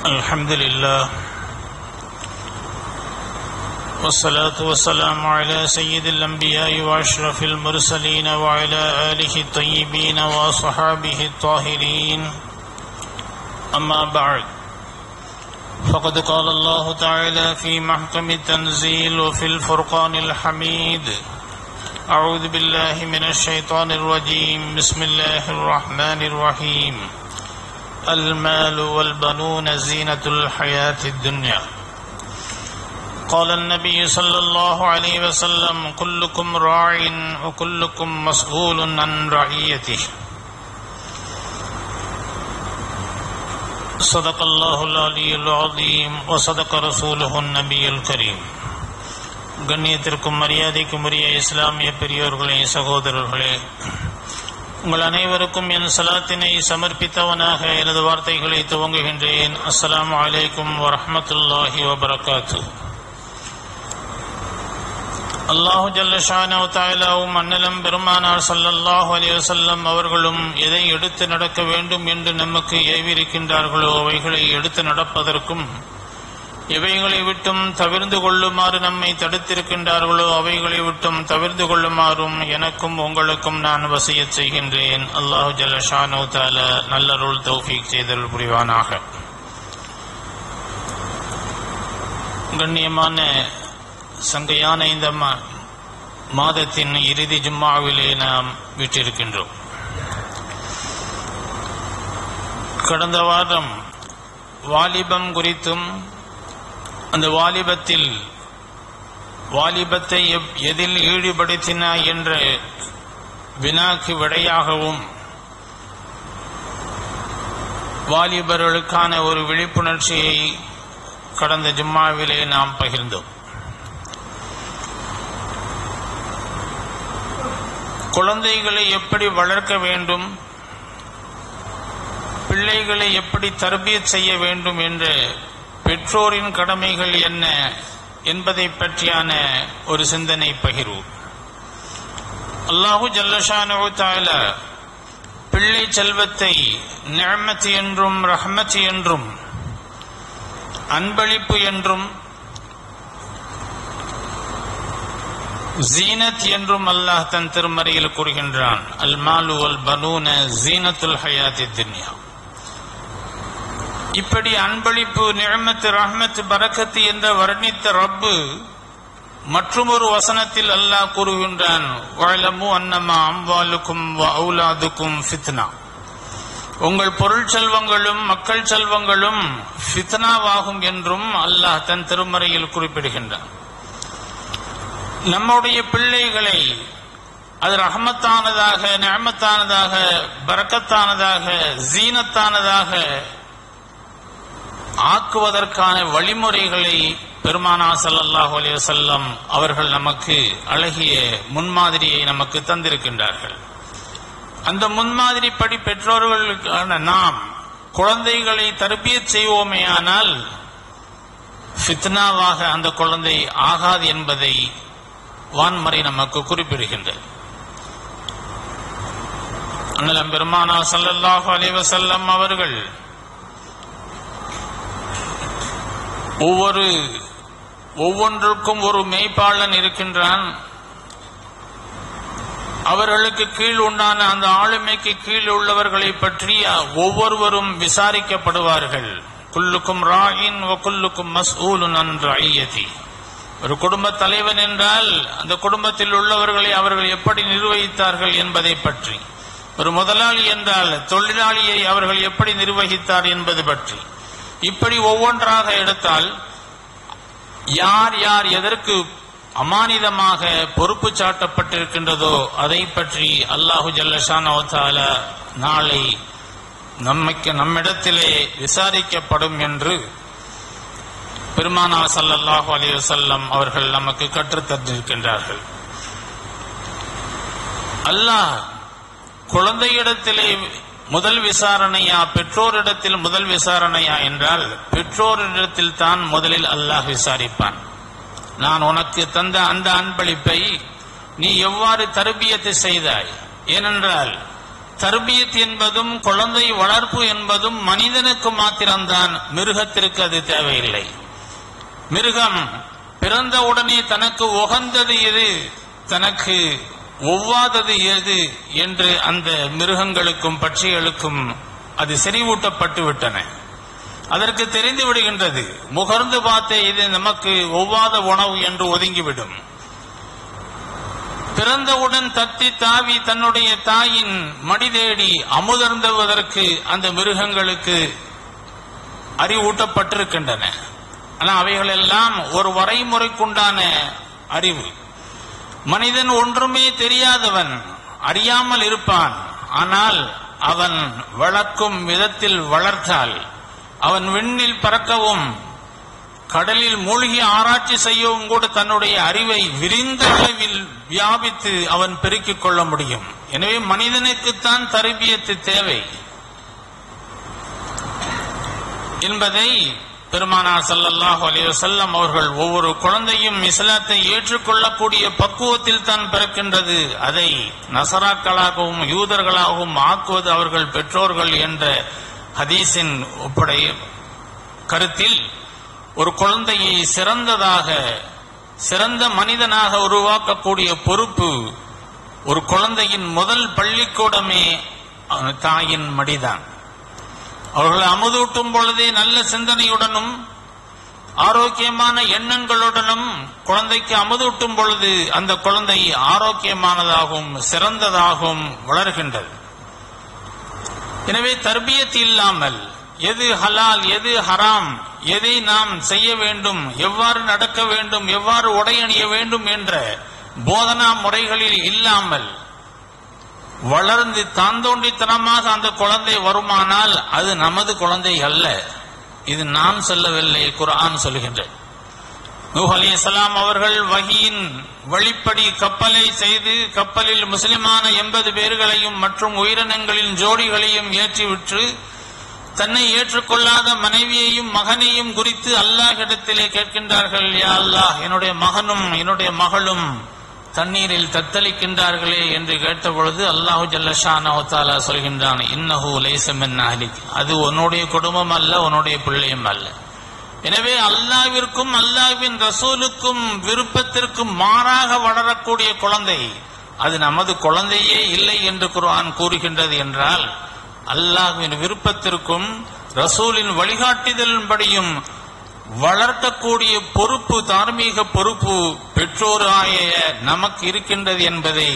الحمد لله والصلاة والسلام على سيد الأنبياء وأشرف المرسلين وعلى آله الطيبين وصحابه الطاهرين أما بعد فقد قال الله تعالى في محكم التنزيل وفي الفرقان الحميد أعوذ بالله من الشيطان الرجيم بسم الله الرحمن الرحيم المال والبنون زينة الحياة الدنيا قال النبي صلى الله عليه وسلم كلكم راع وكلكم مسؤول عن رعيته صدق الله العلي العظيم وصدق رسوله النبي الكريم. கண்ணியத்திற்கும் மரியாதைக்கும் உரிய இஸ்லாமிய பெரியோர்களே, சகோதரர்களே, உங்கள் அனைவருக்கும் என் சலாத்தினை சமர்ப்பித்தவனாக எனது வார்த்தைகளை துவங்குகின்றேன். அஸ்ஸலாமு அலைக்கும் வரஹ்மத்துல்லாஹி வபரகாத்து. அல்லாஹு ஜல்ல ஷானஹு தஆலாவும் அன்னலம் பெருமானார் ஸல்லல்லாஹு அலைஹி வஸல்லம் அவர்களும் எதை எடுத்து நடக்க வேண்டும் என்று நமக்கு ஏவிருக்கின்றார்களோ அவைகளை எடுத்து நடப்பதற்கும், எவைகளை விட்டும் தவிர்ந்து கொள்ளுமாறு நம்மை தடுத்திருக்கின்றார்களோ அவைகளை விட்டும் தவிர்ந்து கொள்ளுமாறும் எனக்கும் உங்களுக்கும் நான் வசியத் செய்கின்றேன். அல்லாஹு ஜல்ல ஷானஹு தஆலா நல்லருள் தௌஃபீக் செய்தல் புரிவானாக. கண்ணியமான சங்கையான இந்த மாதத்தின் இறுதி ஜும்மாவிலே நாம் விட்டிருக்கின்றோம். கடந்த வாரம் வாலிபம் குறித்தும் அந்த வாலிபத்தை எதில் ஈடுபடுத்தினாய் என்ற வினாக்கு விடையாகவும் வாலிபர்களுக்கான ஒரு விழிப்புணர்ச்சியை கடந்த ஜும்மாவிலே நாம் பகிர்ந்தோம். குழந்தைகளை எப்படி வளர்க்க வேண்டும், பிள்ளைகளை எப்படி தர்பியத் செய்ய வேண்டும் என்ற பெற்றோரின் கடமைகள் என்ன என்பதை பற்றியான ஒரு சிந்தனை பகிர்வு. அல்லாஹு ஜல்ல ஷானஹு தஆலா பிள்ளை செல்வத்தை நிஅமத் என்றும் ரஹ்மத் என்றும் அன்பளிப்பு என்றும் ஜீனத் என்றும் அல்லாஹ் தன் திருமறையில் கூறுகின்றான். அல் மாலு வல் பனூன ஜீனத்துல் ஹயாத்தித் துன்யா. இப்படி அன்பளிப்பு, நிஅமத், ரஹ்மத், பரக்கத் என்று வர்ணித்த ரப்பு மற்றொரு வசனத்தில் அல்லாஹ் கூறுகின்றான், வஅலமு அன்னமா அம்வாலுக்கும் வ அவுலாதுக்கும் ஃபித்னா. உங்கள் பொருள் செல்வங்களும் மக்கள் செல்வங்களும் ஃபித்னாவாகும் என்றும் அல்லாஹ் தன் திருமறையில் குறிப்பிடுகின்றான். நம்முடைய பிள்ளைகளை அது ரஹ்மத்தானதாக, நிஅமத்தானதாக, பரக்கத்தானதாக, ஜீனத்தானதாக ஆக்குவதற்கான வழிமுறைகளை பெருமானார் ஸல்லல்லாஹு அலைஹி வஸல்லம் அவர்கள் நமக்கு அழகிய முன்மாதிரியை நமக்கு தந்திருக்கின்றார்கள். அந்த முன்மாதிரிப்படி பெற்றோர்களுக்கான நாம் குழந்தைகளை தர்பியத் செய்வோமேயானால் ஃபித்னாவாக அந்த குழந்தை ஆகாது என்பதை வான்மறை நமக்கு குறிப்பிடுகின்றது. அண்ணலம் பெருமானார் ஸல்லல்லாஹு அலைஹி வஸல்லம் அவர்கள் ஒவ்வொன்றுக்கும் ஒரு மேய்ப்பாளன் இருக்கின்றான். அவர்களுக்கு கீழ் உண்டான அந்த ஆளுமைக்கு கீழ் உள்ளவர்களை பற்றி ஒவ்வொருவரும் விசாரிக்கப்படுவார்கள். குல்லுக்கும் ராயின் வ குல்லுக்கும் மஸ்ஊலுன் அன் ரஇயதி. ஒரு குடும்ப தலைவன் என்றால் அந்த குடும்பத்தில் உள்ளவர்களை அவர்கள் எப்படி நிர்வகித்தார்கள் என்பதை பற்றி, ஒரு முதலாளி என்றால் தொழிலாளியை அவர்கள் எப்படி நிர்வகித்தார் என்பது பற்றி, இப்படி ஒவ்வொன்றாக எடுத்தால் யார் யார் எதற்கு அமானிதமாக பொறுப்பு சாட்டப்பட்டிருக்கின்றதோ அதை பற்றி அல்லாஹு ஜல்ல ஷானஹு தஆலா நாளை நம்மிடத்திலே விசாரிக்கப்படும் என்று பெருமானார் ஸல்லல்லாஹு அலைஹி வஸல்லம் அவர்கள் நமக்கு கற்றுத் தந்திருக்கின்றார்கள். அல்லாஹ் குழந்தையிடத்திலே முதல் விசாரணையா, பெற்றோரிடத்தில் முதல் விசாரணையா என்றால் பெற்றோரிடத்தில் தான் முதலில் அல்லாஹ் விசாரிப்பான். நான் உனக்கு தந்த அந்த அன்பளிப்பை நீ எவ்வாறு தர்பியத்தை செய்தாய்? ஏனென்றால் தர்பியத் என்பதும் குழந்தை வளர்ப்பு என்பதும் மனிதனுக்கு மாத்திரம்தான், மிருகத்திற்கு அது தேவையில்லை. மிருகம் பிறந்தவுடனே தனக்கு உகந்தது எது, தனக்கு ஒவ்வாதது எது என்று அந்த மிருகங்களுக்கும் பட்சிகளுக்கும் அது செறிவூட்டப்பட்டு விட்டன. அதற்கு தெரிந்து விடுகின்றது, முகர்ந்து பார்த்தே இது நமக்கு ஒவ்வாத உணவு என்று ஒதுங்கிவிடும். பிறந்தவுடன் தத்தி தாவி தன்னுடைய தாயின் மடி தேடி அமுதர்ந்துவதற்கு அந்த மிருகங்களுக்கு அறிவூட்டப்பட்டிருக்கின்றன. ஆனால் அவைகளெல்லாம் ஒரு வரைமுறைக்குண்டான அறிவு. மனிதன் ஒன்றுமே தெரியாதவன், அறியாமல் இருப்பான். ஆனால் அவன் வளர்க்கும் விதத்தில் வளர்த்தால், அவன் விண்ணில் பறக்கவும் கடலில் மூழ்கி ஆராய்ச்சி செய்யவும் கூட தன்னுடைய அறிவை விரிந்த அளவில் வியாபித்து அவன் பெருக்கிக் கொள்ள முடியும். எனவே மனிதனுக்குத்தான் தர்பியத்து தேவை என்பதை பெருமானார் ஸல்லல்லாஹு அலைஹி வஸல்லம் அவர்கள், ஒவ்வொரு குழந்தையும் இஸ்லாத்தை ஏற்றுக்கொள்ளக்கூடிய பக்குவத்தில் தான் பிறக்கின்றது, அதை நசராக்களாகவும் யூதர்களாகவும் ஆக்குவது அவர்கள் பெற்றோர்கள் என்ற ஹதீஸின் கருத்தில் ஒரு குழந்தையை சிறந்த மனிதனாக உருவாக்கக்கூடிய பொறுப்பு ஒரு குழந்தையின் முதல் பள்ளிக்கூடமே தாயின் மடிதான். அவர்கள் அமுதூட்டும் பொழுதே நல்ல சிந்தனையுடனும் ஆரோக்கியமான எண்ணங்களுடனும் குழந்தைக்கு அமுதூட்டும் பொழுது அந்த குழந்தை ஆரோக்கியமானதாகவும் சிறந்ததாகவும் வளர்கின்றது. எனவே தர்பியத் இல்லாமல் எது ஹலால் எது ஹராம், எதை நாம் செய்ய வேண்டும், எவ்வாறு நடக்க வேண்டும், எவ்வாறு உடை அணிய வேண்டும் என்ற போதனா முறைகளில் இல்லாமல் வளர்ந்து தாந்தோண்டித்தனமாக அந்த குழந்தை வருமானால் அது நமது குழந்தை அல்ல. இது நான் சொல்லவில்லை, குர்ஆன் சொல்கின்றது. நூஹ் அலைஹிஸ்ஸலாம் அவர்கள் வஹியின் வழிப்படி கப்பலை செய்து கப்பலில் முஸ்லிமான 80 பேர்களையும் மற்றும் உயிரினங்களின் ஜோடிகளையும் ஏற்றிவிட்டு தன்னை ஏற்றுக்கொள்ளாத மனைவியையும் மகனையும் குறித்து அல்லாஹ்விடத்திலே கேட்கின்றார்கள். யா அல்லாஹ், என்னுடைய மகனும் என்னுடைய மகளும் தண்ணீரில் தத்தளிக்கின்றார்களே என்று கேட்டபொழுது அல்லாஹு ஜல்ல ஷானஹு தஆலா சொல்கின்றான், இன்னஹு லைஸ மின் அஹ்லிக், அது உன்னுடைய குடும்பம் அல்ல, உன்னுடைய பிள்ளையும் அல்ல. எனவே அல்லாஹ்விற்கும் அல்லாஹ்வின் ரசூலுக்கும் விருப்பத்திற்கும் மாறாக வளரக்கூடிய குழந்தை அது நமது குழந்தையே இல்லை என்று குர்ஆன் கூறுகின்றது என்றால், அல்லாஹ்வின் விருப்பத்திற்கும் ரசூலின் வழிகாட்டுதலின்படியும் வளர்க்கக்கூடிய பொறுப்பு, தார்மீக பொறுப்பு பெற்றோராய நமக்கு இருக்கின்றது என்பதை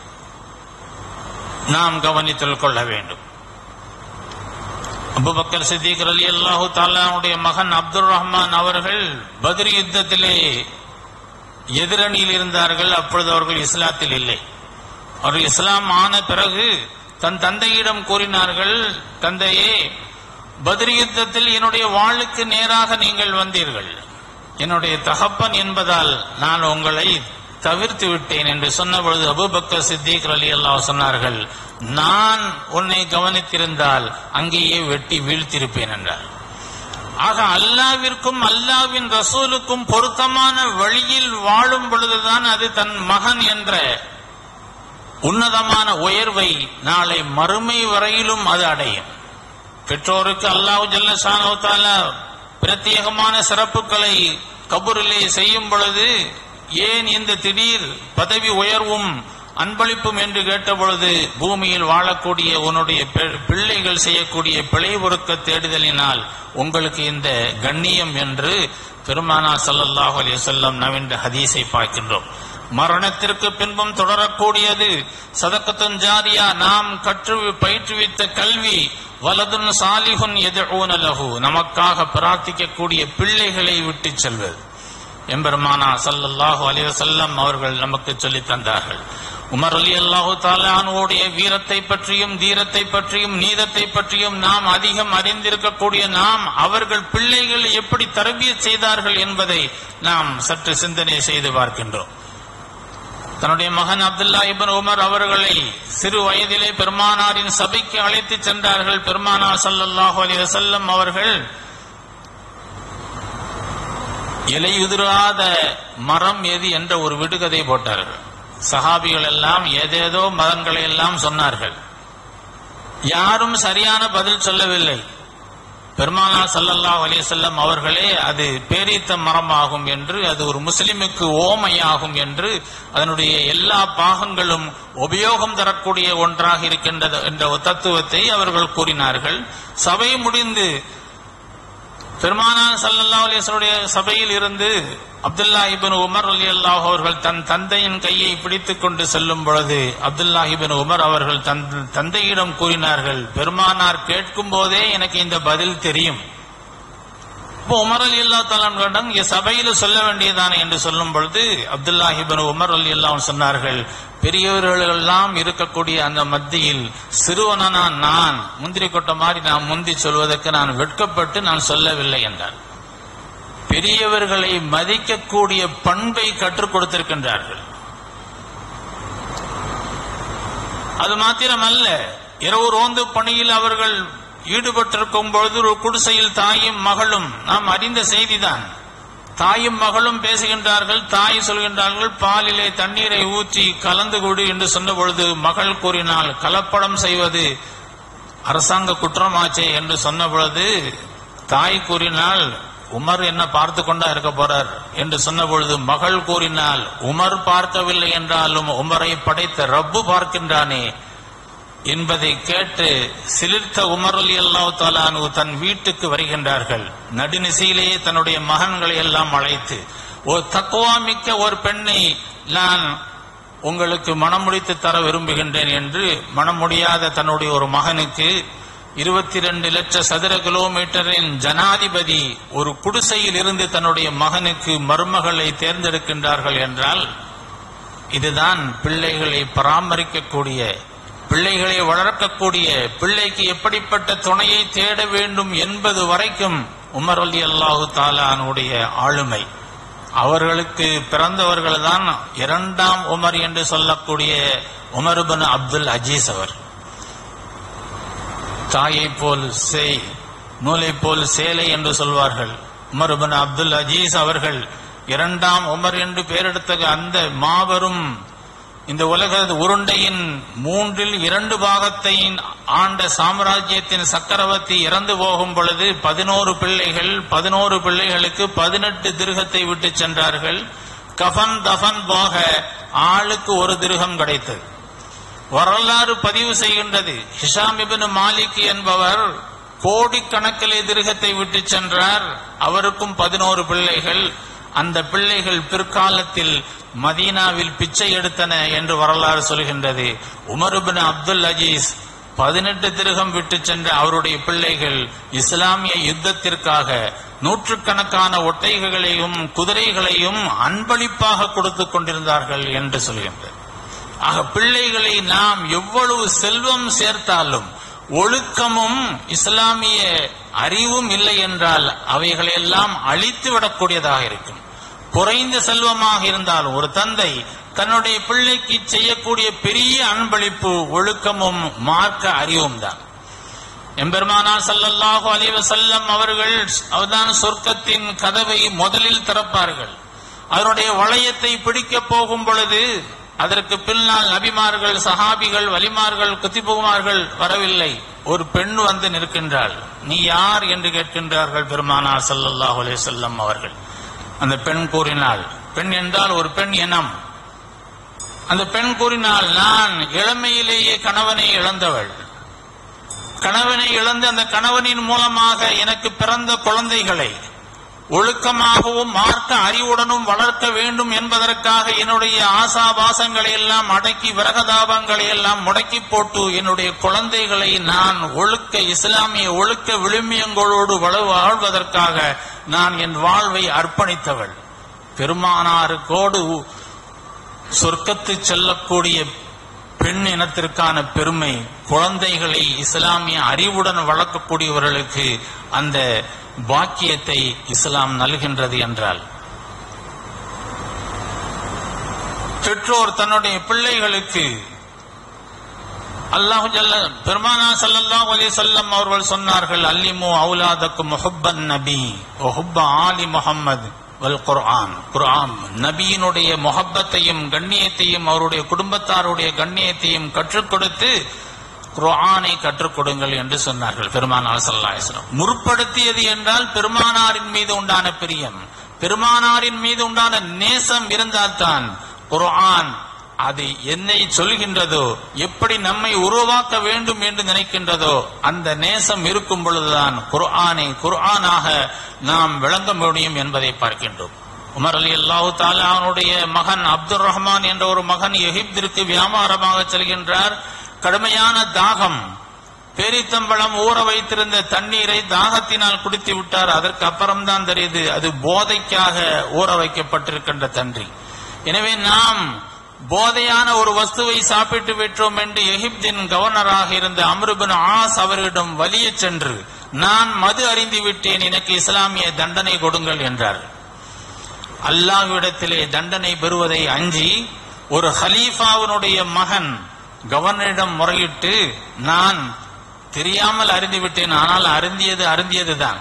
நாம் கவனித்துக் கொள்ள வேண்டும். அபூபக்கர் சித்திக் ரலியல்லாஹு தஆலாவுடைய மகன் அப்துர் ரஹ்மான் அவர்கள் பத்ர் யுத்தத்திலே எதிரணியில் இருந்தார்கள். அப்பொழுது அவர்கள் இஸ்லாத்தில் இல்லை. அவர்கள் இஸ்லாம் ஆன பிறகு தன் தந்தையிடம் கூறினார்கள், தந்தையே, பத்ர் யுத்தத்தில் என்னுடைய வாளுக்கு நேராக நீங்கள் வந்தீர்கள், என்னுடைய தகப்பன் என்பதால் நான் உங்களை தவிர்த்து விட்டேன் என்று சொன்ன பொழுது அபூபக்கர் சித்திக் ரலியல்லாஹு சொன்னார்கள், நான் உன்னை கவனித்திருந்தால் அங்கேயே வெட்டி வீழ்த்திருப்பேன் என்றார். ஆக அல்லாஹ்விற்கும் அல்லாஹ்வின் ரசூலுக்கும் பொருத்தமான வழியில் வாழும் பொழுதுதான் அது தன் மகன் என்ற உன்னதமான உயர்வை நாளை மறுமை வரையிலும் அது அடையும். பெற்றோருக்கு அல்லாஹ் ஜல்ல ஷானஹு தஆலா பிரத்யேகமான சிறப்புகளை கபூரிலே செய்யும் பொழுது ஏன் இந்த திடீர் பதவி உயர்வும் அன்பளிப்பும் என்று கேட்ட பொழுது, பூமியில் வாழக்கூடிய உன்னுடைய பிள்ளைகள் செய்யக்கூடிய பிழை பொறுக்க தேடுதலினால் உங்களுக்கு இந்த கண்ணியம் என்று பெருமானார் ஸல்லல்லாஹு அலைஹி வஸல்லம் நவீன ஹதீஸை பார்க்கின்றோம். மரணத்திற்கு பின்பும் தொடரக்கூடியது சதக்கத்துன் ஜாரியா, நாம் பயிற்றுவித்த கல்வி, வலதுன் சாலிஹுன் யதுஊன லஹு, நமக்காக பிரார்த்திக்கக்கூடிய பிள்ளைகளை விட்டு செல்வது எம்பெருமானார் ஸல்லல்லாஹு அலைஹி வஸல்லம் அவர்கள் நமக்கு சொல்லித் தந்தார்கள். உமர் ரலியல்லாஹு தஆலா அன்ஹுவுடைய வீரத்தை பற்றியும் தீரத்தை பற்றியும் நீதத்தை பற்றியும் நாம் அதிகம் அறிந்திருக்கக்கூடிய நாம் அவர்கள் பிள்ளைகள் எப்படி தர்பியத் செய்தார்கள் என்பதை நாம் சற்று சிந்தனை செய்து பார்க்கின்றோம். தன்னுடைய மகன் அப்துல்லா இப்னு உமர் அவர்களை சிறு வயதிலே பெருமானாரின் சபைக்கு அழைத்து சென்றார்கள். பெருமானார் ஸல்லல்லாஹு அலைஹி வஸல்லம் அவர்கள் இலையுதிராத மரம் எது என்ற ஒரு விடுகதை போட்டார்கள். சஹாபிகள் எல்லாம் ஏதேதோ மதங்களை எல்லாம் சொன்னார்கள். யாரும் சரியான பதில் சொல்லவில்லை. பெருமானார் ஸல்லல்லாஹு அலைஹி வஸல்லம் அவர்களே அது பேரீத்த மரமாகும் என்று, அது ஒரு முஸ்லிமுக்கு ஓமையாகும் என்று, அதனுடைய எல்லா பாகங்களும் உபயோகம் தரக்கூடிய ஒன்றாக இருக்கின்றது என்ற தத்துவத்தை அவர்கள் கூறினார்கள். சபை முடிந்து பெருமானார் ஸல்லல்லாஹு அலைஹி வஸல்லம் சபையில் இருந்து அப்துல்லா இப்னு உமர் ரலியல்லாஹு அவர்கள் தன் தந்தையின் கையை பிடித்துக் கொண்டு செல்லும் பொழுது அப்துல்லா இப்னு உமர் அவர்கள் தந்தையிடம் கூறினார்கள், பெருமானார் கேட்கும் போதே எனக்கு இந்த பதில் தெரியும். இப்போ உமர் ரலியல்லாஹு தஆலா இங்க சபையில் சொல்ல வேண்டியதானே என்று சொல்லும் பொழுது அப்துல்லா இப்னு உமர் ரலியல்லாஹு சொன்னார்கள், பெரியவர்கள் எல்லாம் இருக்கக்கூடிய அந்த மத்தியில் சிறுவனான நான் முந்திரி கொட்ட மாதிரி நான் முந்தி சொல்வதற்கு நான் வெட்கப்பட்டு நான் சொல்லவில்லை என்றார். பெரியவர்களை மதிக்கக்கூடிய பண்பை கற்றுக் கொடுத்திருக்கின்றார்கள். அது மாத்திரமல்ல, இரவு ரோந்து பணியில் அவர்கள் ஈடுபட்டிருக்கும் பொழுது ஒரு குடிசையில் தாயும் மகளும், நாம் அறிந்த செய்திதான், தாயும் மகளும் பேசுகின்றார்கள். தாய் சொல்கின்றார்கள், பாலிலே தண்ணீரை ஊற்றி கலந்து கொடு என்று சொன்ன பொழுது மகள் கூறினால், கலப்படம் செய்வது அரசாங்க குற்றமாச்சே என்று சொன்ன பொழுது தாய் கூறினால், உமர் என்ன பார்த்து கொண்டா இருக்க போறார் என்று சொன்ன பொழுது மகள் கூறினால், உமர் பார்க்கவில்லை என்றாலும் உமரை படைத்த ரப்பு பார்க்கின்றானே என்பதை கேட்டு சிலிர்த்த உமர் ரலியல்லாஹு தஆலா அன்ஹு தன் வீட்டுக்கு வருகின்றார்கள். நடுநிசையிலேயே தன்னுடைய மகன்களை எல்லாம் அழைத்து, ஒரு தக்வா மிக்க ஒரு பெண்ணை நான் உங்களுக்கு மனம் முடித்து தர விரும்புகின்றேன் என்று மனம் முடியாத தன்னுடைய ஒரு மகனுக்கு 22 லட்சம் சதுர கிலோமீட்டரின் ஜனாதிபதி ஒரு குடிசையில் இருந்து தன்னுடைய மகனுக்கு மருமகளை தேர்ந்தெடுக்கின்றார்கள் என்றால், இதுதான் பிள்ளைகளை பராமரிக்கக்கூடிய, பிள்ளைகளை வளர்க்கக்கூடிய, பிள்ளைக்கு எப்படிப்பட்ட துணையை தேட வேண்டும் என்பது வரைக்கும் உமர் ரலியல்லாஹு தஆலா அன்ஹுடைய ஆளுமை. அவர்களுக்கு பிறந்தவர்கள் தான் இரண்டாம் உமர் என்று சொல்லக்கூடிய உமர் இப்னு அப்துல் அஜீஸ் அவர். தாயை போல் செய், நூலை போல் சேலை என்று சொல்வார்கள். உமர் இப்னு அப்துல் அஜீஸ் அவர்கள் இரண்டாம் உமர் என்று பெயரெடுத்த அந்த மாபெரும் இந்த உலக உருண்டையின் 3/2 பாகத்தை ஆண்ட சாம்ராஜ்யத்தின் சக்கரவர்த்தி இறந்து போகும் பொழுது 11 பிள்ளைகள், 11 பிள்ளைகளுக்கு 18 திர்ஹத்தை விட்டு சென்றார்கள். கஃன் தஃன் போக ஆளுக்கு ஒரு திர்ஹம் கிடைத்தது. வரலாறு பதிவு செய்கின்றது, ஹிஷாம் இப்னு மாலிக் என்பவர் கோடிக்கணக்கிலே திர்ஹத்தை விட்டு சென்றார். அவருக்கும் 11 பிள்ளைகள். அந்த பிள்ளைகள் பிற்காலத்தில் மதீனாவில் பிச்சை எடுத்தன என்று வரலாறு சொல்கின்றது. உமர் இப்னு அப்துல் அஜீஸ் 18 திர்ஹம் விட்டு சென்ற அவருடைய பிள்ளைகள் இஸ்லாமிய யுத்தத்திற்காக நூற்றுக்கணக்கான ஒட்டகைகளையும் குதிரைகளையும் அன்பளிப்பாக கொடுத்துக் கொண்டிருந்தார்கள் என்று சொல்கின்றது. ஆக பிள்ளைகளை நாம் எவ்வளவு செல்வம் சேர்த்தாலும் ஒழுக்கமும் இஸ்லாமிய அறிவும் இல்லை என்றால் அவைகளெல்லாம் அழித்து விடக்கூடியதாக இருக்கும். குறைந்த செல்வமாக இருந்தால் ஒரு தந்தை தன்னுடைய பிள்ளைக்கு செய்யக்கூடிய பெரிய அன்பளிப்பு ஒழுக்கமும் மார்க்க அறிவும் தான். எம்பெருமானார் ஸல்லல்லாஹு அலைஹி வஸல்லம் அவர்கள் அவர்தான் சொர்க்கத்தின் கதவை முதலில் திறப்பார்கள். அதனுடைய வளையத்தை பிடிக்க போகும் பொழுது அதற்கு பின்னால் நபிமார்கள், சஹாபிகள், வலிமார்கள், குத்திபுமார்கள் வரவில்லை. ஒரு பெண் வந்து நிற்கின்றாள். நீ யார் என்று கேட்கின்றார்கள் பெருமானார் ஸல்லல்லாஹு அலைஹி வஸல்லம் அவர்கள். அந்த பெண் கூறினாள், பெண் என்றால் ஒரு பெண் இனம். அந்த பெண் கூறினாள், நான் இளமையிலேயே கணவனை இழந்தவள். கணவனை இழந்து அந்த கணவனின் மூலமாக எனக்கு பிறந்த குழந்தைகளை ஒழுக்கமாகவும் மார்க்க அறிவுடனும் வளர்க்க வேண்டும் என்பதற்காக என்னுடைய ஆசாபாசங்களை எல்லாம் அடக்கி விரகதாபங்களை எல்லாம் முடக்கி போட்டு என்னுடைய குழந்தைகளை நான் ஒழுக்க இஸ்லாமிய ஒழுக்க விழுமியங்களோடு வாழ்வதற்காக நான் என் வாழ்வை அர்ப்பணித்தவள். பெருமானாருக்கோடு சொர்க்கத்து செல்லக்கூடிய பெண் இனத்திற்கான பெருமை, குழந்தைகளை இஸ்லாமிய அறிவுடன் வளர்க்கக்கூடியவர்களுக்கு அந்த பாக்கியத்தை இஸ்லாம் நல்கின்றது என்றால், பெற்றோர் தன்னுடைய பிள்ளைகளுக்கு அல்லாஹு ஜல்ல பெருமானார் ஸல்லல்லாஹு அலைஹி வஸல்லம் அவர்கள் சொன்னார்கள், அல்லிமு அவுலாதக்கும் ஹுப்பன் நபி வ ஹுப்ப ஆலி முஹம்மது வல் குர்ஆன். குர்ஆன் நபியினுடைய முஹப்பத்தையும் கண்ணியத்தையும் அவருடைய குடும்பத்தாருடைய கண்ணியத்தையும் கற்றுக் கொடுத்து குர்ஆனை கற்றுக் கொடுங்கள் என்று சொன்னார்கள் பெருமானார் ஸல்லல்லாஹு அலைஹி வஸல்லம். முற்படுத்தியது என்றால் பெருமானாரின் மீது உண்டான பிரியம், பெருமானாரின் மீது உண்டான நேசம் இருந்தால்தான் குர்ஆன் அது என்னை சொல்கின்றதோ, எப்படி நம்மை உருவாக்க வேண்டும் என்று நினைக்கின்றதோ அந்த நேசம் இருக்கும் பொழுதுதான் குர்ஆனை குர்ஆனாக நாம் விளங்க முடியும் என்பதை பார்க்கின்றோம். உமர் ரலியல்லாஹு தஆலா அவனுடைய மகன் அப்துர் ரஹ்மான் என்ற ஒரு மகன் எகிப்திற்கு வியாபாரமாக செல்கின்றார். கடுமையான தாகம், பேரித்தம்பழம் ஊற வைத்திருந்த தண்ணீரை தாகத்தினால் குடித்து விட்டார். அதற்கு அப்புறம்தான் தெரியுது அது போதைக்காக ஊற வைக்கப்பட்டிருக்கின்ற தண்ணீர். எனவே நாம் போதையான ஒரு வஸ்துவை சாப்பிட்டு விட்டோம் என்று எகிப்தின் கவர்னராக இருந்த அம்ர் இப்னு ஆஸ் அவரிடம் வலிய சென்று, நான் மது அருந்தி விட்டேன், எனக்கு இஸ்லாமிய தண்டனை கொடுங்கள் என்றார். அல்லாஹ்விடத்திலே தண்டனை பெறுவதை அஞ்சி ஒரு ஹலீஃபாவினுடைய மகன் கவர்னரிடம் முறையிட்டு, நான் தெரியாமல் அருந்தி விட்டேன், ஆனால் அருந்தியதுதான்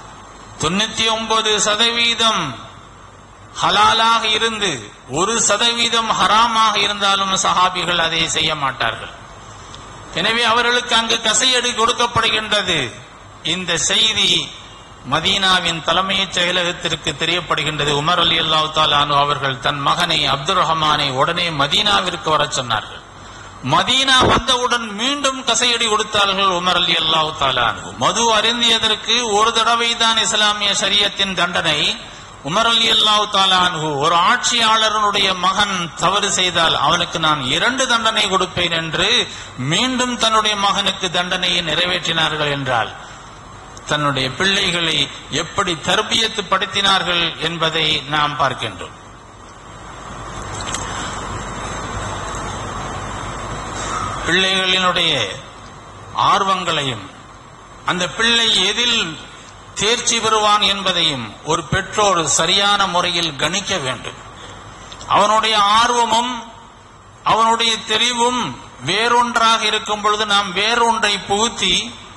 99% ஹலாலாக இருந்து 1% ஹராமாக இருந்தாலும் சஹாபிகள் அதை செய்ய மாட்டார்கள். எனவே அவர்களுக்கு அங்கு கசையடி கொடுக்கப்படுகின்றது. இந்த செய்தி மதீனாவின் தலைமைச் செயலகத்திற்கு தெரியப்படுகின்றது. உமர் ரலியல்லாஹு தஆலா அன்ஹு அவர்கள் தன் மகனை அப்துர் ரஹ்மானை உடனே மதீனாவிற்கு வரச் சொன்னார்கள். மதீனா வந்தவுடன் மீண்டும் கசையடி கொடுத்தார்கள் உமர் ரலியல்லாஹு தஆலா அன்ஹு. மது அருந்தியதற்கு ஒரு தடவை தான் இஸ்லாமிய ஷரியத்தின் தண்டனை. உமர் ரலியல்லாஹு தஆலா அன்ஹு ஒரு ஆட்சியாளருடைய மகன் தவறு செய்தால் அவனுக்கு நான் 2 தண்டனை கொடுப்பேன் என்று மீண்டும் தன்னுடைய மகனுக்கு தண்டனையை நிறைவேற்றினார்கள். என்றால் தன்னுடைய பிள்ளைகளை எப்படி தர்பியத்து படுத்தினார்கள் என்பதை நாம் பார்க்கின்றோம். பிள்ளைகளினுடைய ஆர்வங்களையும் அந்த பிள்ளை எதில் தேர்ச்சி பெறுவான் என்பதையும் ஒரு பெற்றோர் சரியான முறையில் கணிக்க வேண்டும். அவனுடைய ஆர்வமும் அவனுடைய தெரிவும் வேறொன்றாக இருக்கும் பொழுது நாம் வேறொன்றை புகுத்தி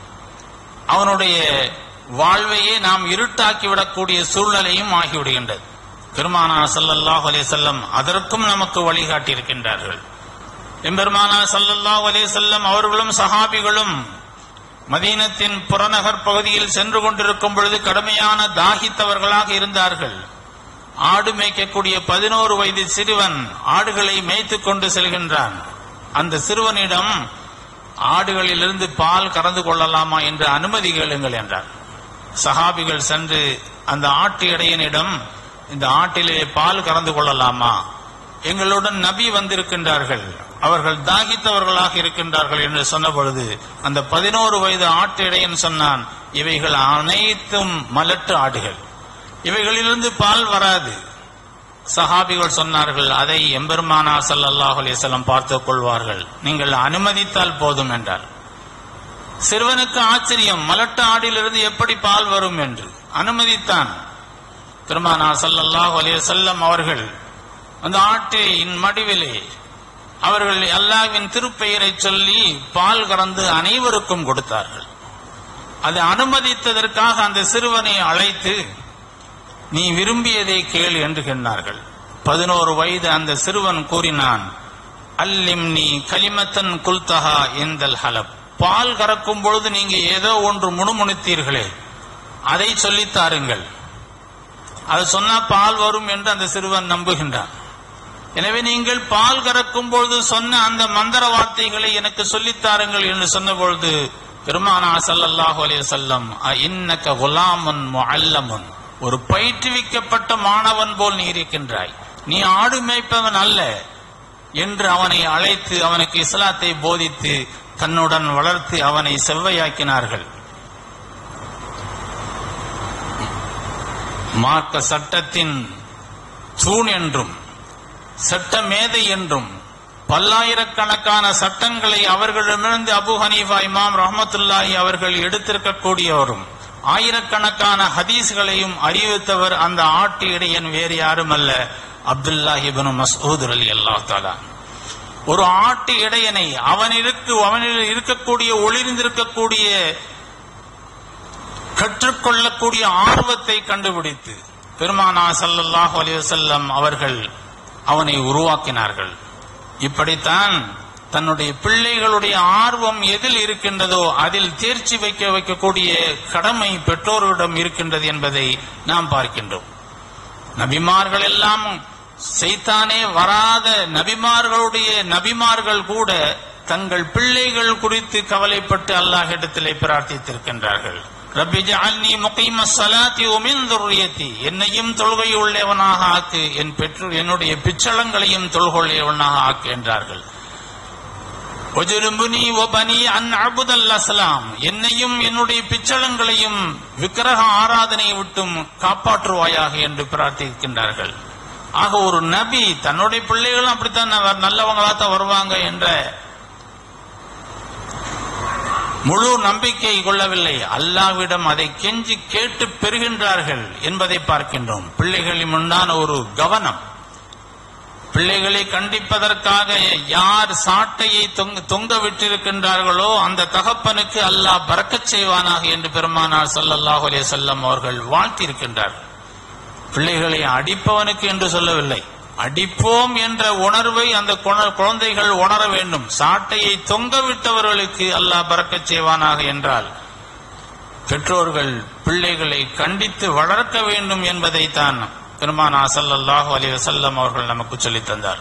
அவனுடைய வாழ்வையே நாம் இருட்டாக்கிவிடக்கூடிய சூழ்நிலையும் ஆகிவிடுகின்றது. பெருமானார் ஸல்லல்லாஹு அலைஹி வஸல்லம் அதற்கும் நமக்கு வழிகாட்டி இருக்கின்றார்கள். எம்பெருமானார் ஸல்லல்லாஹு அலைஹி வஸல்லம் அவர்களும் சஹாபிகளும் மதீனத்தின் புறநகர் பகுதியில் சென்று கொண்டிருக்கும் பொழுது கடுமையான தாகித்தவர்களாக இருந்தார்கள். ஆடு மேய்க்கக்கூடிய 11 வயது சிறுவன் ஆடுகளை மேய்த்துக் கொண்டு செல்கின்றான். அந்த சிறுவனிடம் ஆடுகளிலிருந்து பால் கறந்து கொள்ளலாமா என்று அனுமதி கேளுங்கள் என்றார். சஹாபிகள் சென்று அந்த ஆட்டு இடையனிடம், இந்த ஆட்டிலே பால் கறந்து கொள்ளலாமா, எங்களுடன் நபி வந்திருக்கின்றார்கள், அவர்கள் தாகித்தவர்களாக இருக்கின்றார்கள் என்று சொன்ன பொழுது அந்த 11 வயது ஆட்டு இடையன் சொன்னான், இவைகள் அனைத்தும் மலட்டு ஆடுகள், இவைகளிலிருந்து பால் வராது. சஹாபிகள் சொன்னார்கள், அதை எம்பெருமானார் ஸல்லல்லாஹு அலைஹி வஸல்லம் பார்த்துக் கொள்வார்கள், நீங்கள் அனுமதித்தால் போதும் என்றார். சிறுவனுக்கு ஆச்சரியம், மலட்டு ஆடிலிருந்து எப்படி பால் வரும் என்று. அனுமதித்தான். பெருமானார் ஸல்லல்லாஹு அலைஹி வஸல்லம் அவர்கள் அந்த ஆட்டின் மடிவிலே அவர்கள் அல்லாஹ்வின் திருப்பெயரை சொல்லி பால் கறந்து அனைவருக்கும் கொடுத்தார்கள். அது அனுமதித்ததற்காக அந்த சிறுவனை அழைத்து, நீ விரும்பியதை கேள் என்று சொன்னார்கள். 11 வயது அந்த சிறுவன் கூறினான், அல்லிம்னி கலிமத்தன் குல்தஹா இந்தல் ஹலப், பால் கறக்கும் பொழுது நீங்க ஏதோ ஒன்று முணுமுணுத்தீர்களே, அதை சொல்லித்தாருங்கள், அது சொன்னா பால் வரும் என்று அந்த சிறுவன் நம்புகின்றான். எனவே நீங்கள் பால் கறக்கும் பொழுது சொன்ன அந்த மந்திர வார்த்தைகளை எனக்கு சொல்லித்தாருங்கள் என்று சொன்ன பொழுது பெருமானார் ஸல்லல்லாஹு அலைஹி வஸல்லம், இன்னக குலாமுன் முஅல்லமுன், ஒரு பயிற்றுவிக்கப்பட்ட மாணவன் போல் நீ இருக்கின்றாய், நீ ஆடு மேய்ப்பவன் அல்ல என்று அவனை அழைத்து அவனுக்கு இஸ்லாத்தை போதித்து தன்னுடன் வளர்த்து அவனை செவ்வையாக்கினார்கள். மார்க்க சட்டத்தின் தூண் என்றும் சட்ட மேதை என்றும் பல்லாயிரக்கணக்கான சட்டங்களை அவர்களிடமிருந்து அபூ ஹனீஃபா இமாம் ரஹ்மத்துல்லாஹி அவர்கள் எடுத்திருக்கக்கூடியவரும் ஆயிரக்கணக்கான ஹதீஸ்களையும் அறிவித்தவர் அந்த ஆட்டு இடையன் வேறு யாரும் அல்ல, அப்துல்லாஹ் இப்னு மஸ்ஊத் ரலியல்லாஹு தஆலா. ஒரு ஆட்டு இடையனை அவனில் இருக்கக்கூடிய ஒளிர்ந்திருக்கக்கூடிய கற்றுக்கொள்ளக்கூடிய ஆர்வத்தை கண்டுபிடித்து பெருமானார் ஸல்லல்லாஹு அலைஹி வஸல்லம் அவர்கள் அவனை உருவாக்கினார்கள். இப்படித்தான் தன்னுடைய பிள்ளைகளுடைய ஆர்வம் எதில் இருக்கின்றதோ அதில் தேர்ச்சி வைக்கக்கூடிய கடமை பெற்றோர்களிடம் இருக்கின்றது என்பதை நாம் பார்க்கின்றோம். நபிமார்கள் எல்லாம் சைத்தானே வராத நபிமார்கள் கூட தங்கள் பிள்ளைகள் குறித்து கவலைப்பட்டு அல்லாஹ்விடத்திலே பிரார்த்தித்திருக்கின்றார்கள். ரப்பி ஜஅல்னி முகீமஸ் ஸலாத்தி வ மின் ذُرِّيَّتِي, என்னையும் தொழுகை உள்ளவனாக ஆக்கு, என்னுடைய பிச்சளங்களையும் தொழுகையுள்ளவனாக ஆக்கு என்றார்கள். வஜ்ருபுனி வ பனி அன் அபுதல் அஸ்லாம், என்னையும் என்னுடைய பிச்சளங்களையும் விக்கிரக ஆராதனை விட்டும் காப்பாற்றுவாயாக என்று பிரார்த்திக்கின்றார்கள். ஆக ஒரு நபி தன்னுடைய பிள்ளைகளும் அப்படித்தான் நல்லவங்களாத்தான் வருவாங்க என்ற முழு நம்பிக்கை கொள்ளவில்லை. அல்லாஹ்விடம் அதை கெஞ்சி கேட்டு பெறுகின்றார்கள் என்பதை பார்க்கின்றோம். பிள்ளைகளின் முன்னான ஒரு கவனம், பிள்ளைகளை கண்டிப்பதற்காக யார் சாட்டையை தொங்க விட்டிருக்கின்றார்களோ அந்த தகப்பனுக்கு அல்லாஹ் பரக்கத் செய்வானாக என்று பெருமானார் ஸல்லல்லாஹு அலைஹி வஸல்லம் அவர்கள் வாழ்த்தியிருக்கின்றார்கள். பிள்ளைகளை அடிப்பவனுக்கு என்று சொல்லவில்லை, அடிப்போம் என்ற உணர்வை அந்த குழந்தைகள் உணர வேண்டும். சாட்டையை தொங்கவிட்டவர்களுக்கு அல்லாஹ் பரக்கத் செய்வானாக என்றால் பெற்றோர்கள் பிள்ளைகளை கண்டித்து வளர்க்க வேண்டும் என்பதை தான் பெருமானார் ஸல்லல்லாஹு அலைஹி வஸல்லம் அவர்கள் நமக்கு சொல்லித் தந்தார்.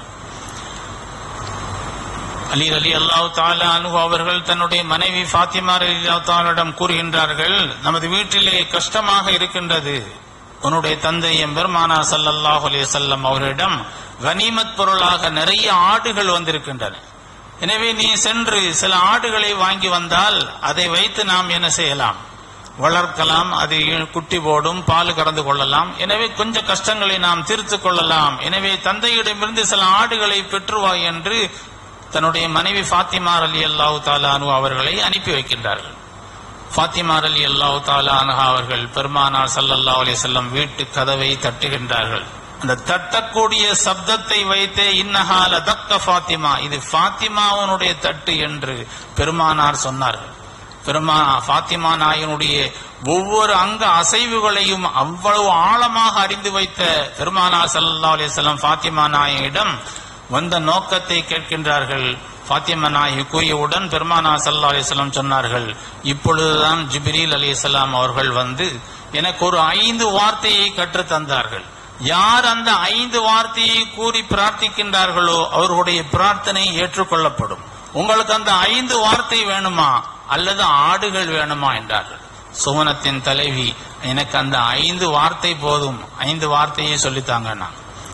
அலி ரலியல்லாஹு தஆலா அன்ஹு அவர்கள் தன்னுடைய மனைவி ஃபாத்திமா ரலியல்லாஹு தஆலாவிடம் கூறுகின்றார்கள், நமது வீட்டிலே கஷ்டமாக இருக்கின்றது. உன்னுடைய தந்தை பெருமானார் ஸல்லல்லாஹு அலைஹி வஸல்லம் அவரிடம் கனிமத் பொருளாக நிறைய ஆடுகள் வந்திருக்கின்றன. எனவே நீ சென்று சில ஆடுகளை வாங்கி வந்தால் அதை வைத்து நாம் என்ன செய்யலாம், வளர்க்கலாம், அது குட்டி போடும், பால் கறந்து கொள்ளலாம். எனவே கொஞ்சம் கஷ்டங்களை நாம் தீர்த்து கொள்ளலாம். எனவே தந்தையிடமிருந்து சில ஆடுகளை பெற்றுவாய் என்று தன்னுடைய மனைவி ஃபாத்திமா ரலியல்லாஹு தஆலா அன்ஹா அவர்களை அனுப்பி வைக்கின்றார்கள். ஃபாத்திமா ரலியல்லாஹு தஆலா அன்ஹா அவர்கள் பெருமானார் ஸல்லல்லாஹு அலைஹி வஸல்லம் வீட்டு கதவை தட்டுகின்றார்கள். அந்த தட்டக்கூடிய சப்தத்தை வைத்தே இன்னஹா லதக்க ஃபாத்திமா, இது ஃபாத்திமாவுடைய தட்டு என்று பெருமானார் சொன்னார்கள். ஃபாத்திமா நாயனுடைய ஒவ்வொரு அங்க அசைவுகளையும் அவ்வளவு ஆழமாக அறிந்து வைத்த பெருமானார் ஸல்லல்லாஹு அலைஹி வஸல்லம் ஃபாத்திமா நாயனிடம் வந்த நோக்கத்தை கேட்கின்றார்கள். ஃபாத்திமா நாயகி கூறியவுடன் பெருமானார் ஸல்லல்லாஹு அலைஹி வஸல்லம் சொன்னார்கள், இப்பொழுதுதான் ஜிப்ரீல் அலைஹிஸ்ஸலாம் அவர்கள் வந்து எனக்கு ஒரு 5 வார்த்தையை கற்று தந்தார்கள். யார் அந்த 5 வார்த்தையை கூறி பிரார்த்திக்கின்றார்களோ அவர்களுடைய பிரார்த்தனை ஏற்றுக்கொள்ளப்படும். உங்களுக்கு அந்த 5 வார்த்தை வேணுமா அல்லது ஆடுகள் வேணுமா என்றார்கள். சுவனத்தின் தலைவி, எனக்கு அந்த 5 வார்த்தை போதும், 5 வார்த்தையை சொல்லித்தாங்க.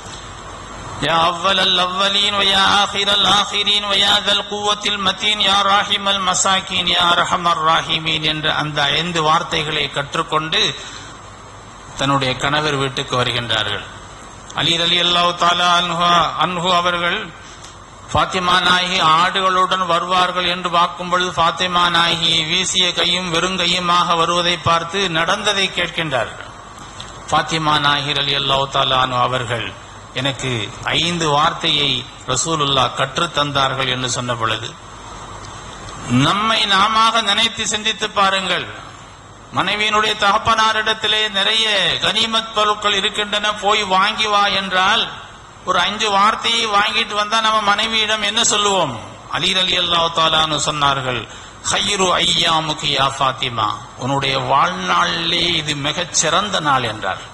யா அவ்வலல் அவ்வலீன் வயா ஆகிரல் ஆகிரீன் வயா தல் குவத்தில் மத்தீன் யா ராஹிமல் மசாக்கீன் யா ரஹமர் ராஹிமீன் என்ற அந்த 5 வார்த்தைகளை கற்றுக்கொண்டு தன்னுடைய கணவர் வீட்டுக்கு வருகின்றார்கள். அலி ரலியல்லாஹு தஆலா அன்ஹு அவர்கள் ஃபாத்திமா நாயகி ஆடுகளுடன் வருவார்கள் என்று பார்க்கும் பொழுது ஃபாத்திமா நாயகி வீசிய கையும் வெறுங்கையுமாக வருவதை பார்த்து நடந்ததை கேட்கின்றார்கள். ஃபாத்திமா நாயகி ரலியல்லாஹு தஆலா அன்ஹு அவர்கள் எனக்கு 5 வார்த்தையை ரசூலுல்லாஹ் கற்று தந்தார்கள் என்று சொன்ன பொழுது நம்மை நாமாக நினைத்து சிந்தித்து பாருங்கள். மனைவியினுடைய தகப்பனாரிடத்திலே நிறைய கனிமத் பொருட்கள் இருக்கின்றன, போய் வாங்கி வா என்றால் ஒரு 5 வார்த்தையை வாங்கிட்டு வந்தா நம்ம மனைவியிடம் என்ன சொல்லுவோம்? அலி ரலியல்லாஹு தஆலா அன்ஹு சொன்னார்கள், ஹைரு ஐயாமுகி யா ஃபாத்திமா, உன்னுடைய வாழ்நாளிலே இது மிகச் சிறந்த நாள் என்றார்.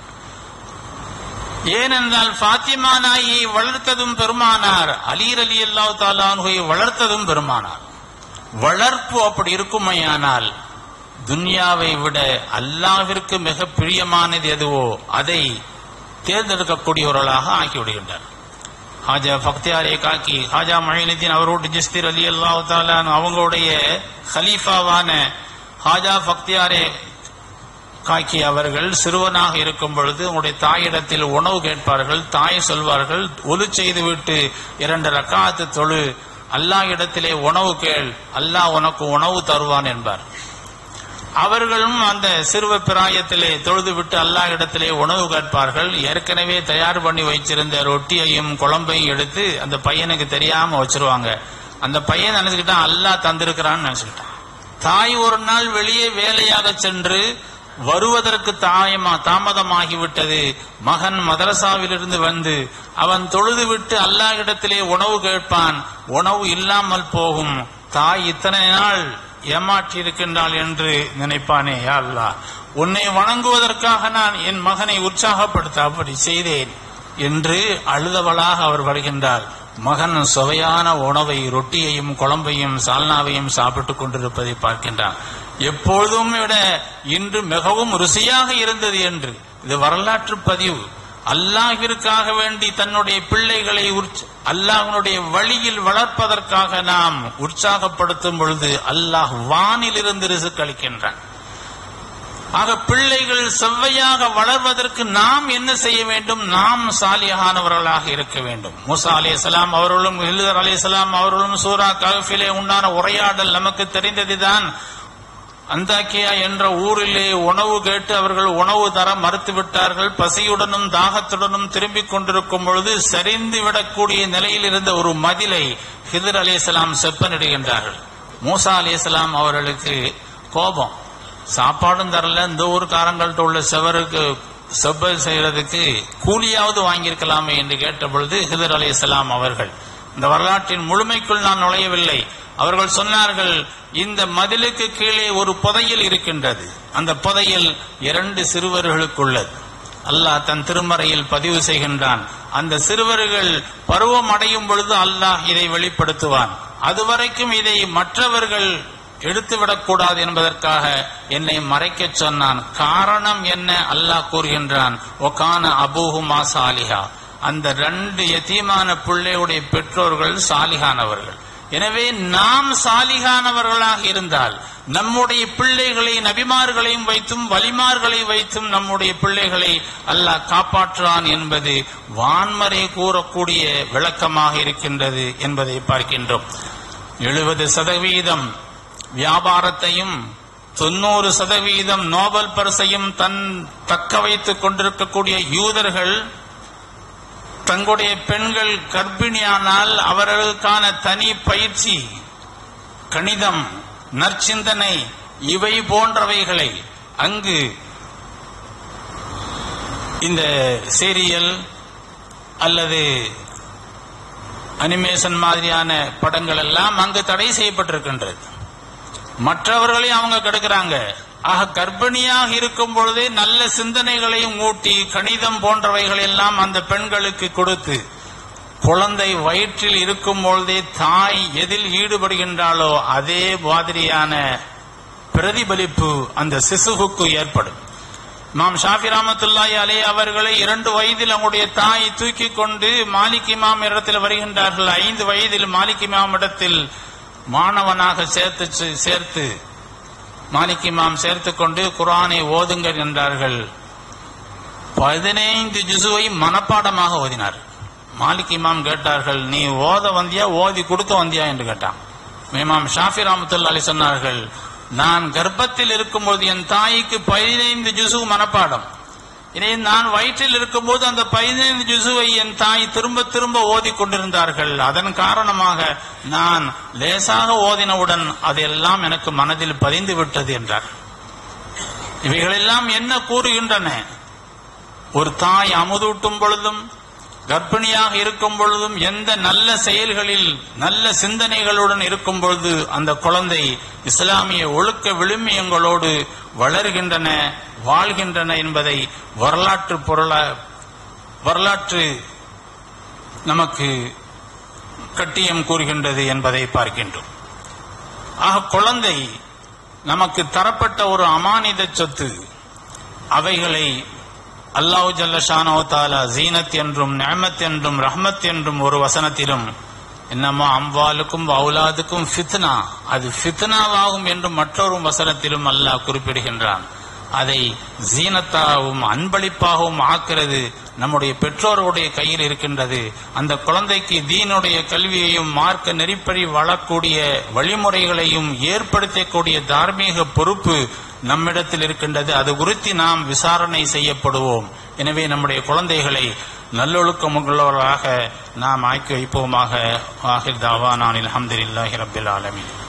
ஏனென்றால் ஃபாத்திமா நாயை வளர்த்ததும் பெருமானார், அலி ரலியல்லாஹு தஆலா அன்ஹுவை வளர்த்ததும் பெருமானார். வளர்ப்பு அப்படி இருக்குமையானால் துன்யாவை விட அல்லாஹ்விற்கு மிக பிரியமானது எதுவோ அதை தேர்ந்தெடுக்கக்கூடியவர்களாக ஆக்கிவிடுகின்றார். ஹாஜா பக்தியாரே காக்கி ஹாஜா மொஹினுddin அவரோடு ஜிஸ்தி ரலியல்லாஹு தஆலா அவங்களுடைய ஹலீஃபாவான ஹாஜா பக்தியாரே காக்கி அவர்கள் சிறுவனாக இருக்கும் பொழுது உங்களுடைய தாயிடத்தில் உணவு கேட்பார்கள். தாய் சொல்வார்கள், ஒலு செய்துவிட்டு 2 ரக்காத்து தொழு, அல்லாஹ் இடத்திலே உணவு கேள், அல்லாஹ் உனக்கு உணவு தருவான் என்பார். அவர்களும் அந்த சிறுவ பிராயத்திலே தொழுது விட்டு அல்லாஹ் இடத்திலே உணவு கேட்பார்கள். ஏற்கனவே தயார் பண்ணி வைச்சிருந்த ரொட்டியையும் குழம்பையும் எடுத்து அந்த பையனுக்கு தெரியாம வச்சிருவாங்க. அந்த பையன் நினைச்சுக்கிட்டான் அல்லாஹ் தந்திருக்கிறான்னு நினைச்சுக்கிட்டான். தாய் ஒரு நாள் வெளியே வேலையாக சென்று வருவதற்கு தாமதமாகிவிட்டது. மகன் மதரசாவிலிருந்து வந்து அவன் தொழுதுவிட்டு அல்லாஹ்விடத்திலே உணவு கேட்பான், உணவு இல்லாமல் போகும். தாய் இத்தனை நாள் ஏமாற்றி இருக்கின்றாள் என்று நினைப்பானே, யா அல்லாஹ், உன்னை வணங்குவதற்காக நான் என் மகனை உற்சாகப்படுத்த அப்படி செய்தேன் என்று அழுதவளாக அவர் வருகின்றார். மகன் சுவையான உணவை, ரொட்டியையும் குழம்பையும் சால்னாவையும் சாப்பிட்டுக் கொண்டிருப்பதை பார்க்கின்றான். எப்பொழுதும் விட இன்று மிகவும் ருசியாக இருந்தது என்று. இது வரலாற்று பதிவு. அல்லாஹ்விற்காக வேண்டி தன்னுடைய பிள்ளைகளை அல்லாஹ்வுடைய வழியில் வளர்ப்பதற்காக நாம் உற்சாகப்படுத்தும் பொழுது அல்லாஹ் வானிலிருந்து ரிஸ்க் அளிக்கின்றான். ஆக பிள்ளைகள் செவ்வையாக வளர்வதற்கு நாம் என்ன செய்ய வேண்டும்? நாம் சாலிஹானவர்களாக இருக்க வேண்டும். மூசா அலைஹிஸ்ஸலாம் அவர்களும் ஹில்ர் அலைஹிஸ்ஸலாம் அவர்களும் சூரா கஹ்ஃபிலே உண்டான உரையாடல் நமக்கு தெரிந்ததுதான். அந்தாக்கியா என்ற ஊரிலே உணவு கேட்டு அவர்கள் உணவு தர மறுத்து விட்டார்கள். பசியுடனும் தாகத்துடனும் திரும்பிக் கொண்டிருக்கும் பொழுது சரிந்து விடக்கூடிய நிலையில் இருந்த ஒரு மதிலை ஹில்ர் அலைஹிஸ்ஸலாம் செப்பனிடுகின்றார்கள். மூசா அலைஹிஸ்ஸலாம் அவர்களுக்கு கோபம். சாப்பாடும் தரல, இந்த ஊருக்காரங்கள்ட்ட உள்ள செவருக்கு செப்ப செய்யறதுக்கு கூலியாவது வாங்கியிருக்கலாமே என்று கேட்ட பொழுது ஹில்ர் அலைஹிஸ்ஸலாம் அவர்கள், இந்த வரலாற்றின் முழுமைக்குள் நான் நுழையவில்லை, அவர்கள் சொன்னார்கள், இந்த மதிலுக்கு கீழே ஒரு புதையல் இருக்கின்றது, அந்த புதையல் 2 சிறுவர்களுக்குள்ளது. அல்லாஹ் தன் திருமறையில் பதிவு செய்கின்றான். அந்த சிறுவர்கள் பருவம் அடையும் பொழுது அல்லாஹ் இதை வெளிப்படுத்துவான். அதுவரைக்கும் இதை மற்றவர்கள் எடுத்துவிடக்கூடாது என்பதற்காக என்னை மறைக்க சொன்னான். காரணம் என்ன? அல்லாஹ் கூறுகின்றான், ஒகான அபூஹுமா சாலிஹா, அந்த 2 யதீமான பிள்ளையுடைய பெற்றோர்கள் சாலிஹானவர்கள். எனவே நாம் சாலிஹானவர்களாக இருந்தால் நம்முடைய பிள்ளைகளை நபிமார்களையும் வைத்தும் வலிமார்களை வைத்தும் நம்முடைய பிள்ளைகளை அல்லாஹ் காப்பாற்றுவான் என்பது வான்மறை கூறக்கூடிய விளக்கமாக இருக்கின்றது என்பதை பார்க்கின்றோம். 70% வியாபாரத்தையும் 90% நோபல் பரிசையும் தக்க வைத்துக் கொண்டிருக்கக்கூடிய யூதர்கள் தங்களுடைய பெண்கள் கர்ப்பிணியானால் அவர்களுக்கான தனி பயிற்சி, கணிதம், நற்சிந்தனை இவை போன்றவைகளை அங்கு இந்த சீரியல் அல்லது அனிமேஷன் மாதிரியான படங்கள் எல்லாம் அங்கு தடை செய்யப்பட்டிருக்கின்றது. மற்றவர்களை அவங்க கெடுக்கிறாங்க. ஆக கர்ப்பிணியாக இருக்கும் பொழுதே நல்ல சிந்தனைகளையும் ஊட்டி கணிதம் போன்றவைகள் எல்லாம் அந்த பெண்களுக்கு கொடுத்து குழந்தை வயிற்றில் இருக்கும் பொழுதே தாய் எதில் ஈடுபடுகின்றாளோ அதே மாதிரியான பிரதிபலிப்பு அந்த சிசுவுக்கு ஏற்படும். இமாம் ஷாஃபி ரஹ்மத்துல்லாஹி அலைஹி அவர்களை 2 வயதில் அவங்களுடைய தாய் தூக்கி கொண்டு மாலிக் இமாம் இடத்தில் வருகின்றார்கள். 5 வயதில் மாலிக் இமாம் இடத்தில் மாணவனாக சேர்த்து மாலிக் இமாம் சேர்த்து கொண்டு குர்ஆனை ஓதுங்கள் என்றார்கள். 15 ஜுசுவை மனப்பாடமாக ஓதினார். மாலிக் இமாம் கேட்டார்கள், நீ ஓத வந்தியா ஓதி கொடுக்க வந்தியா என்று கேட்டான். இமாம் ஷாஃபி ரஹ்மத்துல்லாஹி அலைஹி சொன்னார்கள், நான் கர்ப்பத்தில் இருக்கும்போது என் தாய்க்கு 15 ஜுசு மனப்பாடம். இதை நான் வயிற்றில் இருக்கும்போது அந்த 15 ஜுசுவை என் தாய் திரும்ப திரும்ப ஓதி கொண்டிருந்தார்கள். அதன் காரணமாக நான் லேசாக ஓதினவுடன் அதெல்லாம் எனக்கு மனதில் பதிந்து விட்டது என்றார். இவைகளெல்லாம் என்ன கூறுகின்றன? ஒரு தாய் அமுதூட்டும் பொழுதும் கர்ப்பிணியாக இருக்கும் பொழுதும் எந்த நல்ல செயல்களில் நல்ல சிந்தனைகளுடன் இருக்கும் பொழுது அந்த குழந்தை இஸ்லாமிய ஒழுக்க விழுமியங்களோடு வளர்கின்றன, வாழ்கின்றன என்பதை வரலாற்று நமக்கு கட்டியம் கூறுகின்றது என்பதை பார்க்கின்றோம். ஆக குழந்தை நமக்கு தரப்பட்ட ஒரு அமானித சொத்து. அவைகளை அல்லாஹ் ஜல்ல ஷானஹு தஆலா ஜீனத் என்றும் நிஅமத் என்றும் ரஹ்மத் என்றும் ஒரு வசனத்திலும், இன்னமா அம்வாலுக்கும் அவுலாதுக்கும் ஃபித்னா, அது ஃபித்னாவாகும் என்றும் மற்றொரு வசனத்திலும் அல்லாஹ் குறிப்பிடுகின்றான். அதை ஜீனத்தாகவும் அன்பளிப்பாகவும் ஆக்கிறது நம்முடைய பெற்றோருடைய கையில் இருக்கின்றது. அந்த குழந்தைக்கு தீனுடைய கல்வியையும் மார்க்க நெறிப்படி வாழக்கூடிய வழிமுறைகளையும் ஏற்படுத்தக்கூடிய தார்மீக பொறுப்பு நம்மிடத்தில் இருக்கின்றது. அது குறித்து நாம் விசாரணை செய்யப்படுவோம். எனவே நம்முடைய குழந்தைகளை நல்லொழுக்கமுள்ளவர்களாக நாம் ஆக்கி வைப்போமாக. ஆகிர் தாவானா அல்ஹம்துலில்லாஹி ரப்பில் ஆலமீன்.